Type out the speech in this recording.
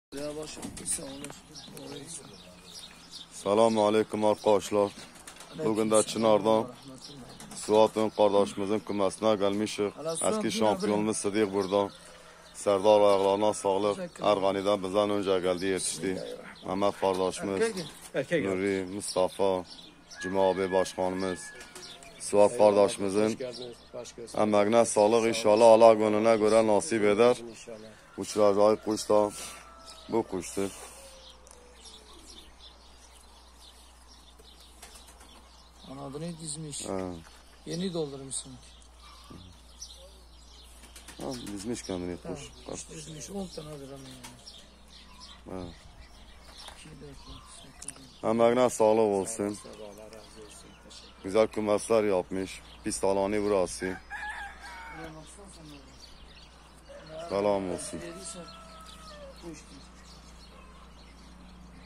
Selamun Aleyküm arkadaşlar. Bugün de Çınar'dan Suat'ın kardeşimizin kümesine gelmişiz. Eski şampiyonumuz Sıddık burada. Serdar ayaklarına sağlık. Ergani'den bizden önce geldi, yetişti. Mehmet kardeşimiz, Nuri, Mustafa, Cuma abi başkanımız, Suat kardeşimizin emeğine sağlık. İnşallah Allah gönlüne göre nasip eder. Uçuracağı kuş da bu kuştur. Kanadını dizmiş. Yeni doldurmuşsun. Dizmiş kendini kuş. Dizmiş 10 tanedir ama yani. Emeğine sağlık olsun. Güzel kümesler yapmış. Pist alanı burası. Selam olsun.